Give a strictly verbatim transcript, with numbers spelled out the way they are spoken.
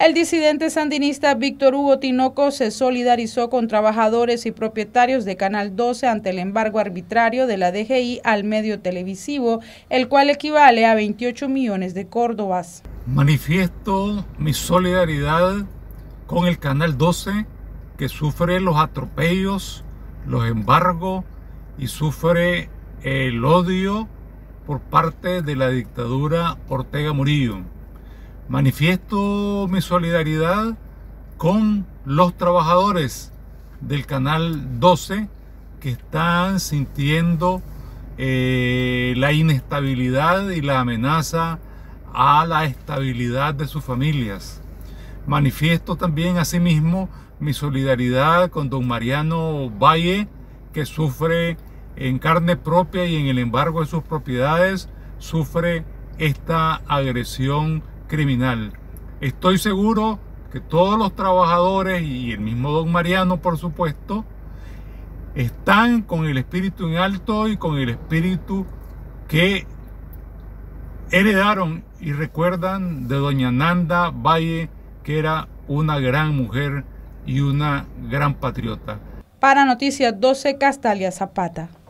El disidente sandinista Víctor Hugo Tinoco se solidarizó con trabajadores y propietarios de Canal doce ante el embargo arbitrario de la D G I al medio televisivo, el cual equivale a veintiocho millones de córdobas. Manifiesto mi solidaridad con el Canal doce, que sufre los atropellos, los embargos y sufre el odio por parte de la dictadura Ortega Murillo. Manifiesto mi solidaridad con los trabajadores del Canal doce que están sintiendo eh, la inestabilidad y la amenaza a la estabilidad de sus familias. Manifiesto también asimismo mi solidaridad con don Mariano Valle, que sufre en carne propia y en el embargo de sus propiedades, sufre esta agresión criminal. Estoy seguro que todos los trabajadores y el mismo don Mariano, por supuesto, están con el espíritu en alto y con el espíritu que heredaron y recuerdan de doña Nanda Valle, que era una gran mujer y una gran patriota. Para Noticias doce, Castalia Zapata.